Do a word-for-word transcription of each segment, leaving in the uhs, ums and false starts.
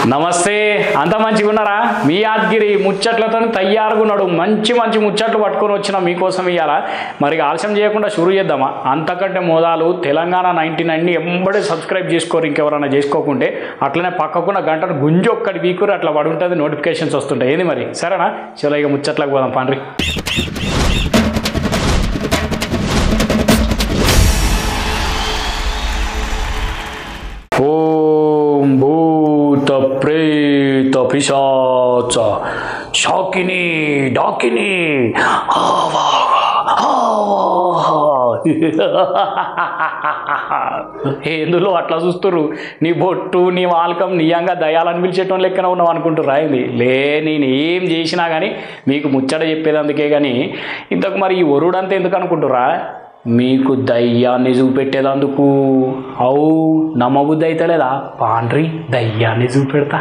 నమస్తే, అంత మంచిగా ఉన్నారా? మీ యాదగిరి ముచ్చట్లతో తయారుగా ఉన్నాడు. మంచి మంచి ముచ్చట్లు పట్టుకొని వచ్చిన మీకోసం ఇవాళ. మరి ఆలస్యం చేయకుండా షురూ చేద్దామా? అంతకంటే మోదాలు తెలంగాణ నైంటీ నైన్ని ఎంబడే సబ్స్క్రైబ్ చేసుకోరు, ఇంకెవరైనా చేసుకోకుంటే. అట్లనే పక్కకున్న గంటను గుంజి ఒక్కటి వీకురు అట్లా పడి ఉంటుంది, నోటిఫికేషన్స్ వస్తుంటాయి. ఏంది మరి? సరేనా? చలో ఇక ముచ్చట్లకు పోదాం పండ్రి. ఓం భూత ప్రేత పిశాచ శాకిని డాకిని ఎందులో అట్లా చూస్తుర్రు? నీ బొట్టు నీ వాల్కం నియంగా దయాలని పిలిచేటోని లెక్కన ఉన్నావు అనుకుంటుర్రా? ఇది లే, నేను ఏం చేసినా కానీ మీకు ముచ్చట చెప్పేది అందుకే. కానీ ఇంతకు మరి ఈ ఒరుడంతా ఎందుకు అనుకుంటుర్రా? మీకు దయ్యాన్ని చూపెట్టేదందుకు. అవు నమ్మబుద్ధి అయితే లేదా? పాండ్రి దయ్యాన్ని చూపెడతా.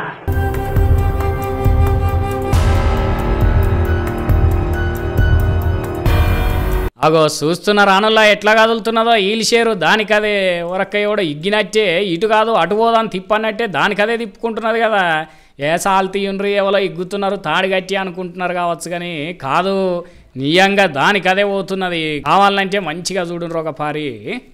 అగో చూస్తున్న రానుల్లా ఎట్లా కదులుతున్నదో ఈలిషేరు. దానికదే ఒరక్కయ్య కూడా ఇగ్గినట్టే ఇటు కాదు అటు పోదాన్ని తిప్పన్నట్టే దానికదే తిప్పుకుంటున్నది కదా. ఏ సాల్ తీయుండ్రి, ఎవరో ఇగ్గుతున్నారు తాడి గట్టి అనుకుంటున్నారు కావచ్చు, కానీ కాదు, నియంగా దానికదే పోతున్నది. కావాలంటే మంచిగా చూడుండ్రు ఒక పారి.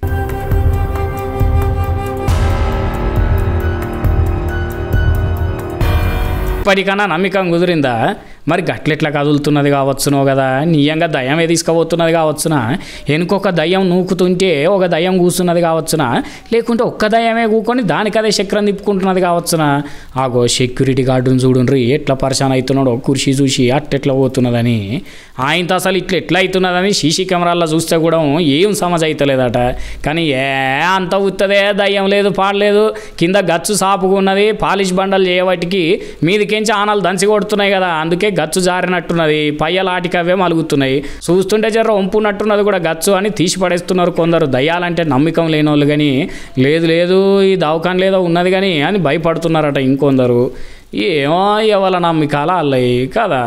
ఇప్పటికన్నా నమ్మకం కుదిరిందా? మరి గట్లెట్లా కదులుతున్నది కావచ్చునో కదా, నియంగా దయ్యమే తీసుకుపోతున్నది కావచ్చునా, వెనుకొక దయ్యం నూకుతుంటే ఒక దయ్యం కూర్చున్నది కావచ్చునా, లేకుంటే ఒక్క దయ్యమే కూకొని దానికదే చక్రం తిప్పుకుంటున్నది కావచ్చునా. ఆగో సెక్యూరిటీ గార్డును చూడుండ్రి ఎట్లా పరిశాన్ అవుతున్నాడో, కుర్చీ చూసి అట్టెట్లా పోతున్నదని. ఆయనతో అసలు ఇట్లా ఎట్లా అవుతున్నదని సీసీ కెమెరాల్లో చూస్తే కూడా ఏం సమజ్ అవుతలేదట. కానీ ఏ అంత ఉత్తదే, దయ్యం లేదు పాడలేదు, కింద గచ్చు సాపుకున్నది, పాలిష్ బండలు చేయబట్టికి మీదికించి ఆనాలు దంచి కొడుతున్నాయి కదా, అందుకే గచ్చు జారినట్టున్నది, పయ్యలాటికి అవే మలుగుతున్నాయి. చూస్తుంటే జర్ర వంపునట్టున్నది కూడా గచ్చు అని తీసి పడేస్తున్నారు కొందరు. దయ్యాలంటే నమ్మకం లేని వాళ్ళు. కానీ లేదు లేదు ఈ దవకాన్ లేదో ఉన్నది కానీ అని భయపడుతున్నారట ఇంకొందరు. ఏమో ఎవల నమ్మకాల అల్లయి కదా.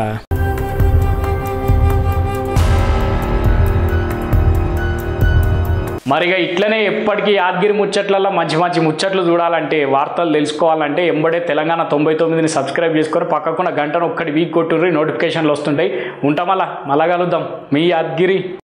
మరిగా ఇట్లనే ఎప్పటికీ యాదగిరి ముచ్చట్లలో మంచి మంచి ముచ్చట్లు చూడాలంటే, వార్తలు తెలుసుకోవాలంటే ఎంబడే తెలంగాణ తొంభై తొమ్మిదిని సబ్స్క్రైబ్ చేసుకొని పక్కకున్న గంటను ఒక్కటి వీక్ కొట్టుర్రి, నోటిఫికేషన్లు వస్తుంటాయి. ఉంటాం, మళ్ళా మళ్ళా కలుద్దాం. మీ యాదగిరి.